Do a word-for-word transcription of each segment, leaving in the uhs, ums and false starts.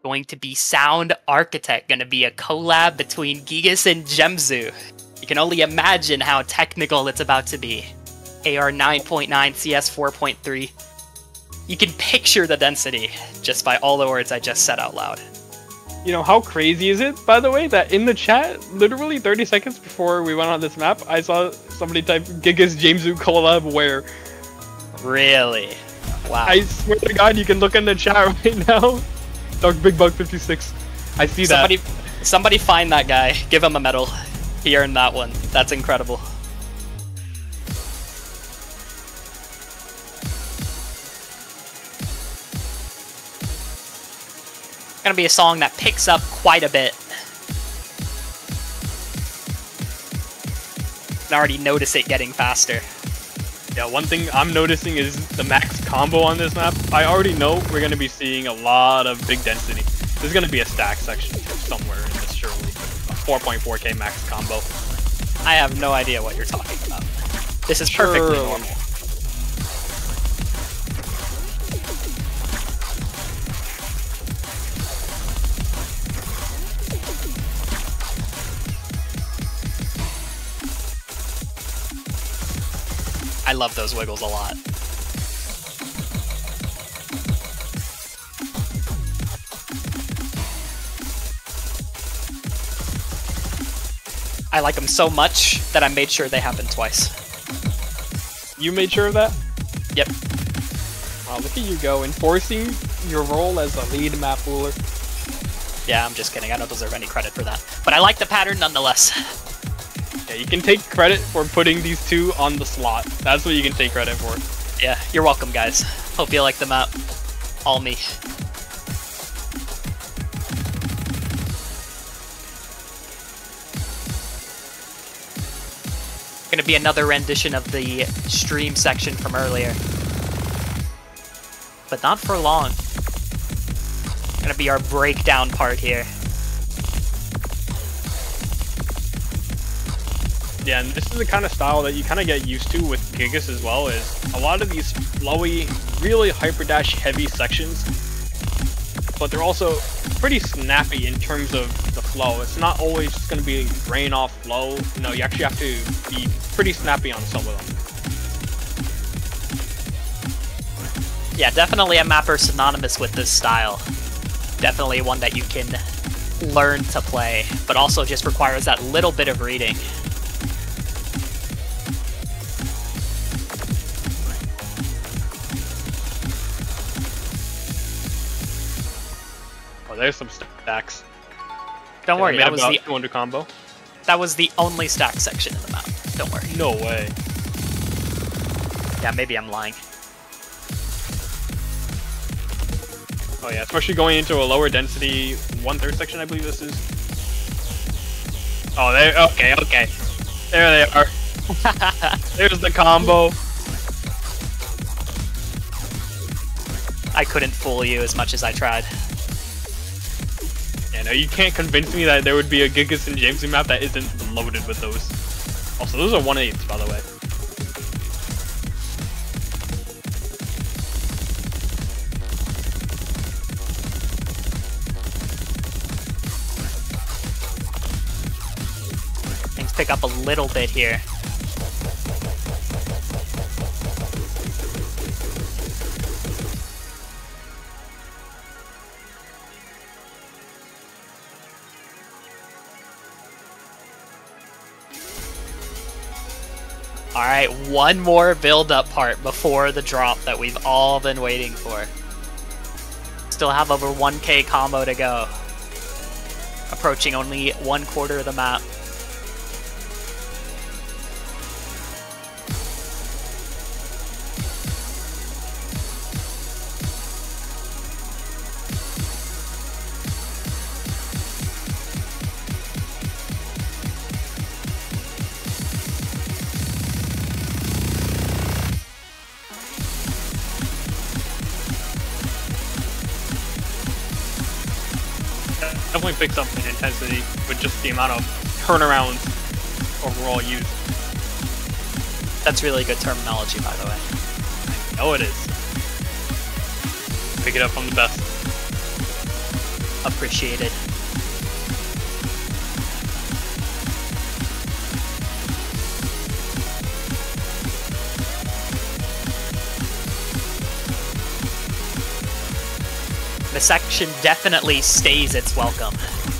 going to be Sound Architect, going to be a collab between Gigas and Gemzu. You can only imagine how technical it's about to be. A R nine point nine, C S four point three. You can picture the density just by all the words I just said out loud. You know, how crazy is it, by the way, that in the chat, literally thirty seconds before we went on this map, I saw somebody type Gigas Gemzu collab where. Really? Wow. I swear to God, you can look in the chat right now. Dark Big Bug fifty-six. I see somebody, that. Somebody find that guy. Give him a medal. He earned that one. That's incredible. Gonna be a song that picks up quite a bit. I already notice it getting faster. Yeah, one thing I'm noticing is the max combo on this map. I already know we're gonna be seeing a lot of big density. There's gonna be a stack section somewhere in this, surely. A four point four K max combo. I have no idea what you're talking about. This is perfectly Sure. normal. I love those wiggles a lot. I like them so much that I made sure they happened twice. You made sure of that? Yep. Wow, look at you go, enforcing your role as a lead map ruler. Yeah, I'm just kidding. I don't deserve any credit for that. But I like the pattern nonetheless. Yeah, you can take credit for putting these two on the slot. That's what you can take credit for. Yeah, you're welcome, guys. Hope you like the map. All me. Gonna be another rendition of the stream section from earlier. But not for long. Gonna be our breakdown part here. Yeah, and this is the kind of style that you kind of get used to with Gigas as well, is a lot of these flowy, really hyperdash heavy sections, but they're also pretty snappy in terms of the flow. It's not always just going to be rain off flow. No, you actually have to be pretty snappy on some of them. Yeah, definitely a mapper synonymous with this style. Definitely one that you can learn to play, but also just requires that little bit of reading. Oh, there's some stacks. Don't Yeah, worry, made that was about the two hundred combo. that was the only stack section in the map. Don't worry. No way. Yeah, maybe I'm lying. Oh yeah, especially going into a lower density one third section, I believe this is. Oh, there. Okay, okay. There they are. There's the combo. I couldn't fool you as much as I tried. Yeah, no, you can't convince me that there would be a Gigas and Gemzu map that isn't loaded with those. Also, those are one eighths, by the way. Things pick up a little bit here. Alright, one more build-up part before the drop that we've all been waiting for. Still have over one K combo to go. Approaching only one quarter of the map. Definitely picks up in intensity with just the amount of turnarounds overall used. That's really good terminology, by the way. I know it is. Pick it up from the best. appreciated. The section definitely stays its welcome.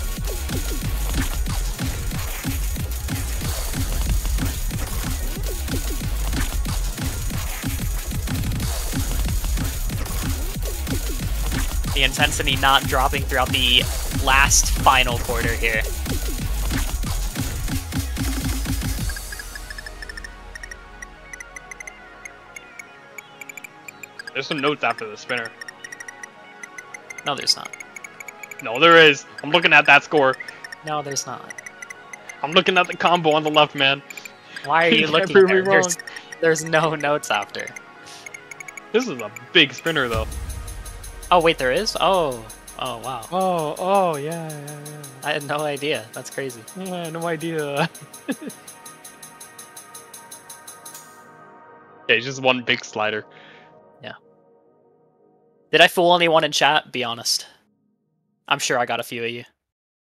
The intensity not dropping throughout the last final quarter here. There's some notes after the spinner. No, there's not. No, there is. I'm looking at that score. No, there's not. I'm looking at the combo on the left, man. Why are you You can't looking prove me there? wrong. There's, there's no notes after. This is a big spinner, though. Oh, wait, there is? Oh. Oh, wow. Oh, oh, yeah, yeah, yeah. I had no idea. That's crazy. Yeah, no idea. Okay, just one big slider. Did I fool anyone in chat? Be honest. I'm sure I got a few of you.